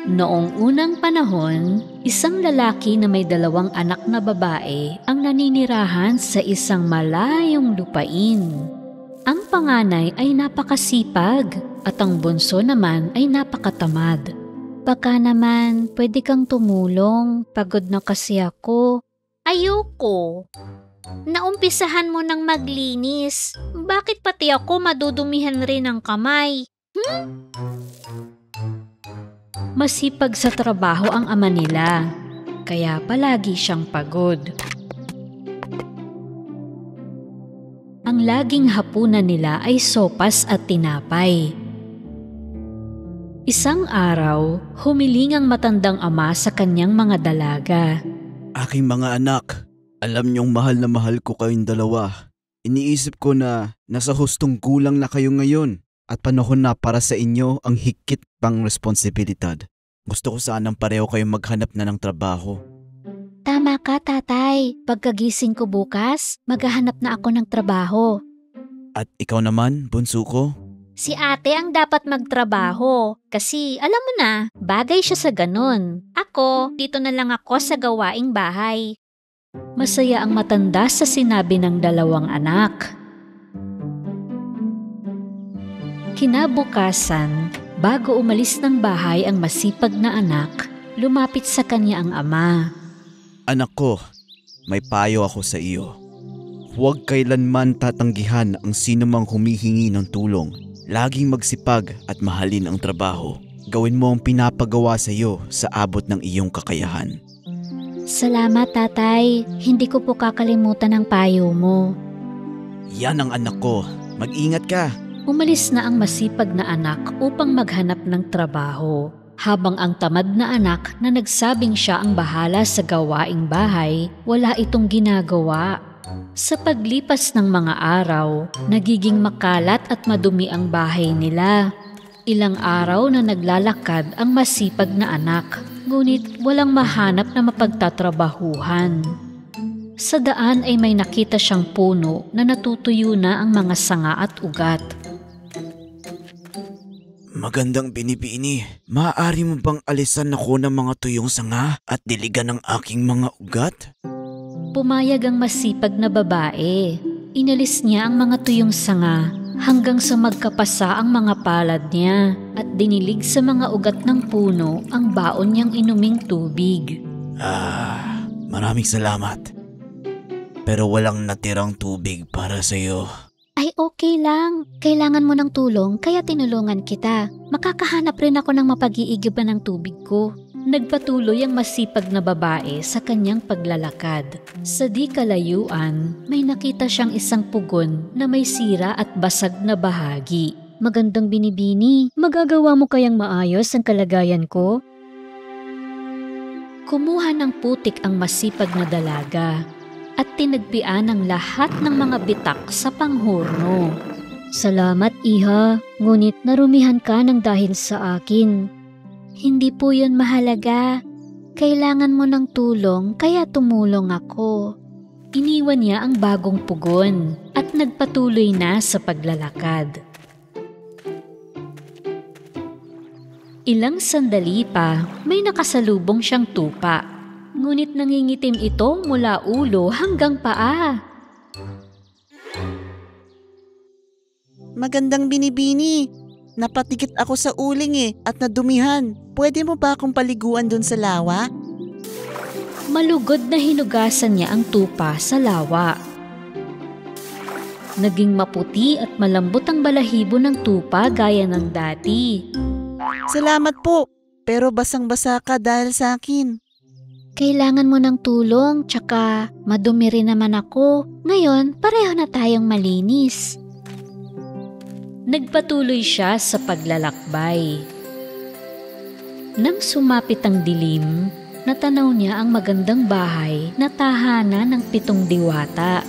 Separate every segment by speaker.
Speaker 1: Noong unang panahon, isang lalaki na may 2 anak na babae ang naninirahan sa isang malayong lupain. Ang panganay ay napakasipag at ang bunso naman ay napakatamad. Baka naman pwede kang tumulong, pagod na kasi ako. Ayoko. Naumpisahan mo nang maglinis. Bakit pati ako madudumihan rin ang kamay? Masipag sa trabaho ang ama nila, kaya palagi siyang pagod. Ang laging hapunan nila ay sopas at tinapay. Isang araw, humiling ang matandang ama sa kanyang mga dalaga.
Speaker 2: Aking mga anak, alam niyong mahal na mahal ko kayong dalawa. Iniisip ko na nasa hustong gulang na kayo ngayon at panahon na para sa inyo ang higit pang responsibilidad. Gusto ko sanang pareho kayong maghanap na ng trabaho.
Speaker 1: Tama ka, tatay. Pagkagising ko bukas, maghahanap na ako ng trabaho.
Speaker 2: At ikaw naman, bunso ko?
Speaker 1: Si ate ang dapat magtrabaho kasi alam mo na, bagay siya sa ganun. Ako, dito na lang ako sa gawaing bahay. Masaya ang matanda sa sinabi ng 2 anak. Kinabukasan, bago umalis ng bahay ang masipag na anak, lumapit sa kanya ang ama.
Speaker 2: Anak ko, may payo ako sa iyo. Huwag kailanman tatanggihan ang sinumang humihingi ng tulong. Laging magsipag at mahalin ang trabaho. Gawin mo ang pinapagawa sa iyo sa abot ng iyong kakayahan.
Speaker 1: Salamat, tatay. Hindi ko po kakalimutan ang payo mo.
Speaker 2: Yan ang anak ko. Mag-ingat ka.
Speaker 1: Umalis na ang masipag na anak upang maghanap ng trabaho, habang ang tamad na anak na nagsabing siya ang bahala sa gawaing bahay, wala itong ginagawa. Sa paglipas ng mga araw, nagiging makalat at madumi ang bahay nila. Ilang araw na naglalakad ang masipag na anak, ngunit walang mahanap na mapagtatrabahuhan. Sa daan ay may nakita siyang puno na natutuyo na ang mga sanga at ugat.
Speaker 2: Magandang binibini, maaari mo bang alisan ako ng mga tuyong sanga at diligan ng aking mga ugat?
Speaker 1: Pumayag ang masipag na babae. Inalis niya ang mga tuyong sanga hanggang sa magkapasa ang mga palad niya at dinilig sa mga ugat ng puno ang baon niyang inuming tubig.
Speaker 2: Maraming salamat. Pero walang natirang tubig para sa iyo.
Speaker 1: Ay okay lang. Kailangan mo ng tulong kaya tinulungan kita. Makakahanap rin ako ng mapag-iigiban ng tubig ko. Nagpatuloy ang masipag na babae sa kanyang paglalakad. Sa di kalayuan, may nakita siyang isang pugon na may sira at basag na bahagi. Magandang binibini, magagawa mo kayang maayos ang kalagayan ko? Kumuha ng putik ang masipag na dalaga at tinagpian ang lahat ng mga bitak sa panghorno. Salamat, iha. Ngunit narumihan ka ng dahil sa akin. Hindi po yun mahalaga. Kailangan mo ng tulong kaya tumulong ako. Iniwan niya ang bagong pugon at nagpatuloy na sa paglalakad. Ilang sandali pa, may nakasalubong siyang tupa. Ngunit nangingitim ito mula ulo hanggang paa.
Speaker 3: Magandang binibini. Napatikit ako sa uling at nadumihan. Pwede mo ba akong paliguan dun sa lawa?
Speaker 1: Malugod na hinugasan niya ang tupa sa lawa. Naging maputi at malambot ang balahibo ng tupa gaya ng dati.
Speaker 3: Salamat po, pero basang-basa ka dahil sa akin.
Speaker 1: Kailangan mo ng tulong, tsaka madumi rin naman ako. Ngayon, pareho na tayong malinis. Nagpatuloy siya sa paglalakbay. Nang sumapit ang dilim, natanaw niya ang magandang bahay na tahanan ng 7 diwata.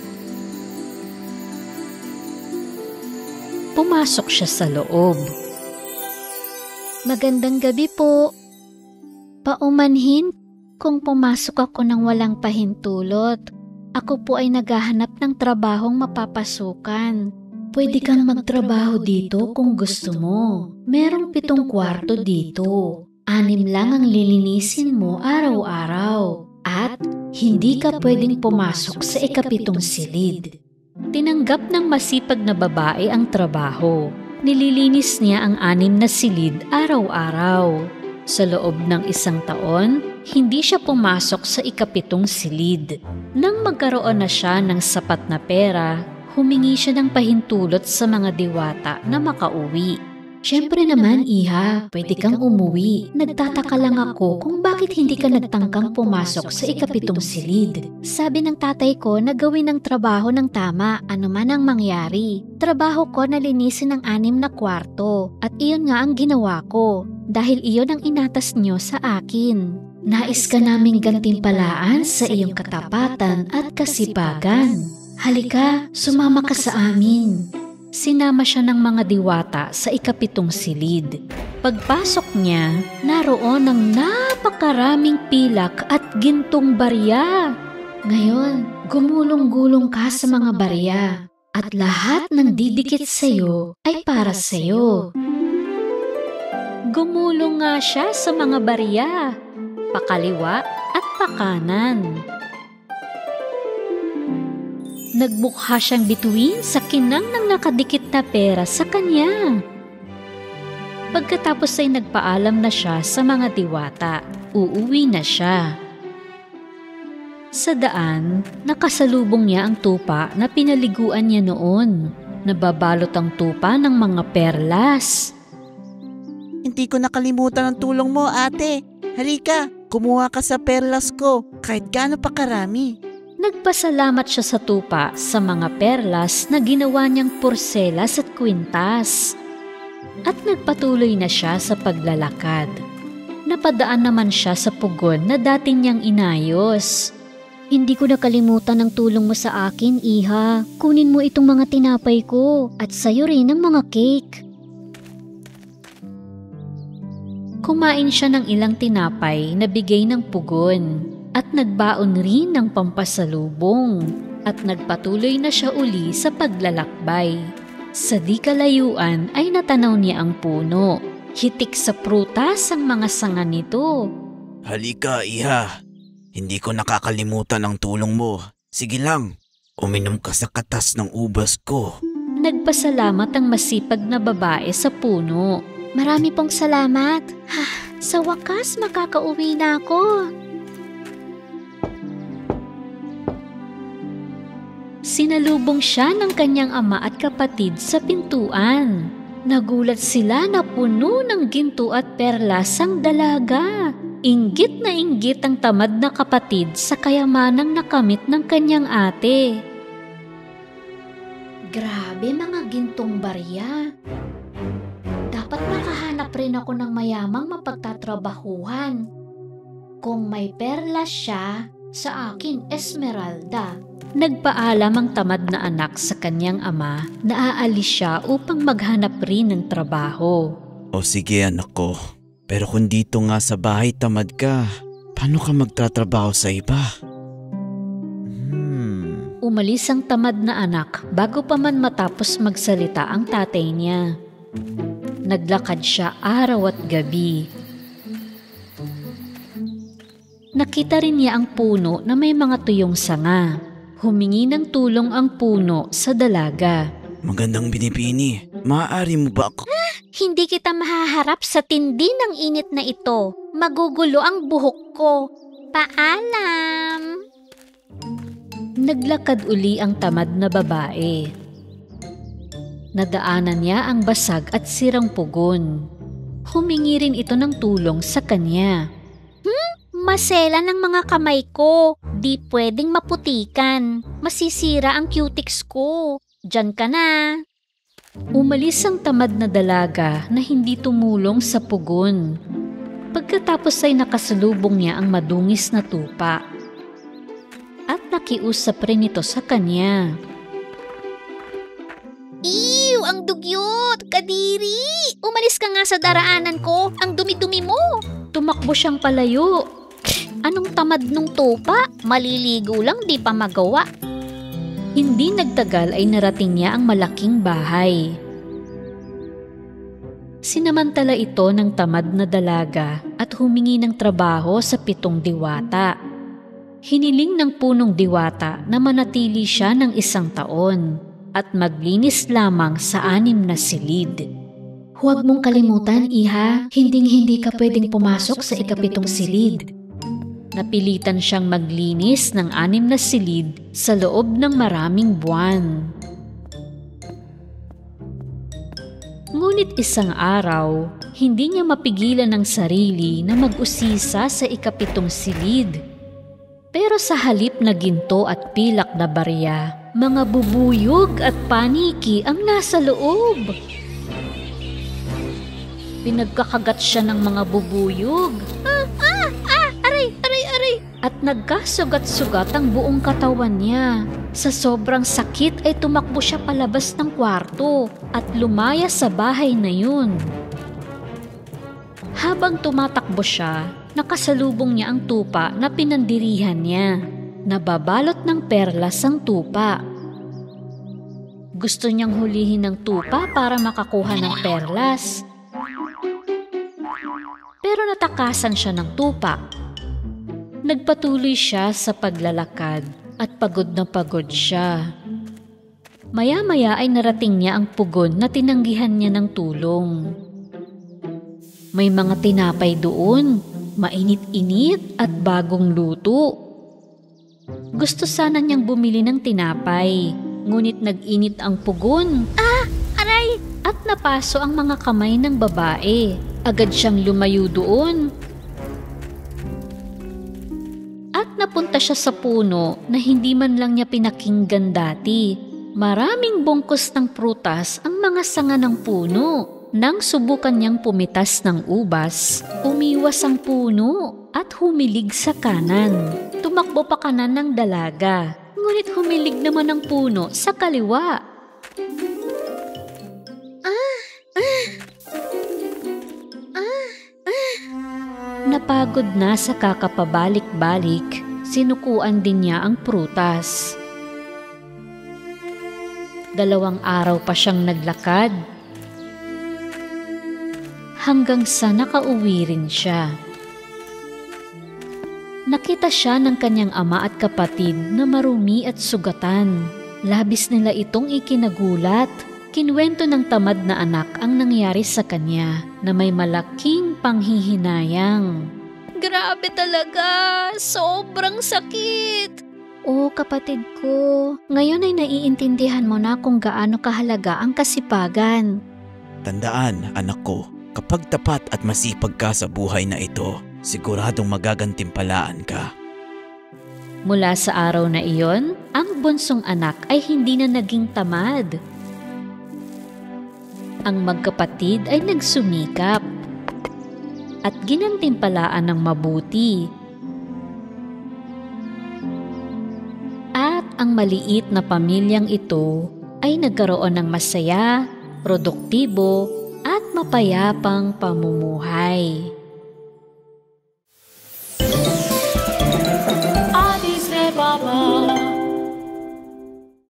Speaker 1: Pumasok siya sa loob. Magandang gabi po. Paumanhin kung pumasok ako ng walang pahintulot. Ako po ay naghahanap ng trabahong mapapasukan. Pwede kang magtrabaho dito kung gusto mo. Merong 7 kwarto dito. 6 lang ang lilinisin mo araw-araw at hindi ka pwedeng pumasok sa 7 silid. Tinanggap ng masipag na babae ang trabaho. Nililinis niya ang 6 na silid araw-araw. Sa loob ng 1 taon, hindi siya pumasok sa 7 silid. Nang magkaroon na siya ng sapat na pera, humingi siya ng pahintulot sa mga diwata na makauwi. Siyempre naman, Iha, pwede kang umuwi. Nagtataka lang ako kung bakit hindi ka nagtangkang pumasok sa 7 silid. Sabi ng tatay ko na gawin ang trabaho ng tama, ano man ang mangyari. Trabaho ko na linisin ang 6 na kwarto at iyon nga ang ginawa ko dahil iyon ang inatas niyo sa akin. Nais ka naming gantimpalaan sa iyong katapatan at kasipagan. Halika, sumama ka sa amin. Sinama siya ng mga diwata sa 7 silid. Pagpasok niya, naroon ang napakaraming pilak at gintong barya. Ngayon, gumulong-gulong ka sa mga barya at lahat ng didikit sa iyo ay para sa iyo. Gumulong nga siya sa mga barya, pakaliwa at pakanan. Nagmukha siyang bituin sa kinang ng nakadikit na pera sa kanya. Pagkatapos ay nagpaalam na siya sa mga diwata. Uuwi na siya. Sa daan, nakasalubong niya ang tupa na pinaliguan niya noon. Nababalot ang tupa ng mga perlas.
Speaker 3: Hindi ko nakalimutan ang tulong mo, ate. Halika, kumuha ka sa perlas ko kahit gaano pa karami.
Speaker 1: Nagpasalamat siya sa tupa sa mga perlas na ginawa niyang porselas at kwintas. At nagpatuloy na siya sa paglalakad. Napadaan naman siya sa pugon na dati niyang inayos. Hindi ko nakalimutan ang tulong mo sa akin, Iha. Kunin mo itong mga tinapay ko at sayo rin ang mga cake. Kumain siya ng ilang tinapay na bigay ng pugon. At nagbaon rin ng pampasalubong at nagpatuloy na siya uli sa paglalakbay. Sa di kalayuan ay natanaw niya ang puno. Hitik sa prutas ang mga sanga nito.
Speaker 2: Halika, Iha. Hindi ko nakakalimutan ang tulong mo. Sige lang, uminom ka sa katas ng ubas ko.
Speaker 1: Nagpasalamat ang masipag na babae sa puno. Marami pong salamat. Sa wakas makakauwi na ako. Sinalubong siya ng kanyang ama at kapatid sa pintuan. Nagulat sila na puno ng ginto at perlas ang dalaga. Inggit na inggit ang tamad na kapatid sa kayamanang nakamit ng kanyang ate. Grabe mga gintong barya. Dapat makahanap rin ako ng mayamang mapagtatrabahuhan. Kung may perlas siya, sa akin esmeralda. Nagpaalam ang tamad na anak sa kanyang ama na aalis siya upang maghanap rin ng trabaho.
Speaker 2: O sige anak ko, pero kung dito nga sa bahay tamad ka, paano ka magtatrabaho sa iba?
Speaker 1: Umalis ang tamad na anak bago pa man matapos magsalita ang tatay niya. Naglakad siya araw at gabi. Nakita rin niya ang puno na may mga tuyong sanga. Humingi ng tulong ang puno sa dalaga.
Speaker 2: Magandang binibini, maaari mo ba ako?
Speaker 1: Hindi kita mahaharap sa tindi ng init na ito. Magugulo ang buhok ko. Paalam! Naglakad uli ang tamad na babae. Nadaanan niya ang basag at sirang pugon. Humingi rin ito ng tulong sa kanya. Masela ng mga kamay ko. Di pwedeng maputikan. Masisira ang cutics ko. Diyan ka na. Umalis ang tamad na dalaga na hindi tumulong sa pugon. Pagkatapos ay nakasalubong niya ang madungis na tupa. At nakiusap rin ito sa kanya. Ew! Ang dugyot! Kadiri! Umalis ka nga sa daraanan ko! Ang dumi-dumi mo! Tumakbo siyang palayo. Anong tamad nung tupa? Maliligo lang di pa magawa. Hindi nagtagal ay narating niya ang malaking bahay. Sinamantala ito ng tamad na dalaga at humingi ng trabaho sa 7 diwata. Hiniling ng punong diwata na manatili siya ng 1 taon at maglinis lamang sa 6 na silid.
Speaker 4: Huwag mong kalimutan, iha, hinding-hindi ka pwedeng pumasok sa 7 silid.
Speaker 1: Napilitan siyang maglinis ng 6 na silid sa loob ng maraming buwan. Ngunit isang araw, hindi niya mapigilan ang sarili na mag-usisa sa 7 silid. Pero sa halip na ginto at pilak na barya, mga bubuyog at paniki ang nasa loob. Pinagkakagat siya ng mga bubuyog. Aray! At nagkasugat-sugat ang buong katawan niya. Sa sobrang sakit ay tumakbo siya palabas ng kwarto at lumaya sa bahay na yun. Habang tumatakbo siya, nakasalubong niya ang tupa na pinandirihan niya. Nababalot ng perlas ang tupa. Gusto niyang hulihin ng tupa para makakuha ng perlas. Pero natakasan siya ng tupa. Nagpatuloy siya sa paglalakad at pagod na pagod siya. Maya-maya ay narating niya ang pugon na tinanggihan niya ng tulong. May mga tinapay doon, mainit-init at bagong luto. Gusto sana niyang bumili ng tinapay, ngunit nag-init ang pugon. Aray! At napaso ang mga kamay ng babae. Agad siyang lumayo doon. At napunta siya sa puno na hindi man lang niya pinakinggan dati. Maraming bungkus ng prutas ang mga sanga ng puno. Nang subukan niyang pumitas ng ubas, umiwas ang puno at humilig sa kanan. Tumakbo pa kanan ng dalaga, ngunit humilig naman ang puno sa kaliwa. Napagod na sa kakapabalik-balik, sinukuan din niya ang prutas. 2 araw pa siyang naglakad, hanggang sa nakauwi rin siya. Nakita siya ng kanyang ama at kapatid na marumi at sugatan. Labis nila itong ikinagulat. Kinuwento ng tamad na anak ang nangyari sa kanya na may malaking panghihinayang. Grabe talaga! Sobrang sakit! Oo, kapatid ko. Ngayon ay naiintindihan mo na kung gaano kahalaga ang kasipagan.
Speaker 2: Tandaan, anak ko, kapag tapat at masipag ka sa buhay na ito, siguradong magagantimpalaan ka.
Speaker 1: Mula sa araw na iyon, ang bunsong anak ay hindi na naging tamad. Ang magkapatid ay nagsumikap at ginantimpalaan ng mabuti. At ang maliit na pamilyang ito ay nagkaroon ng masaya, produktibo at mapayapang pamumuhay.
Speaker 4: Addis Ababa.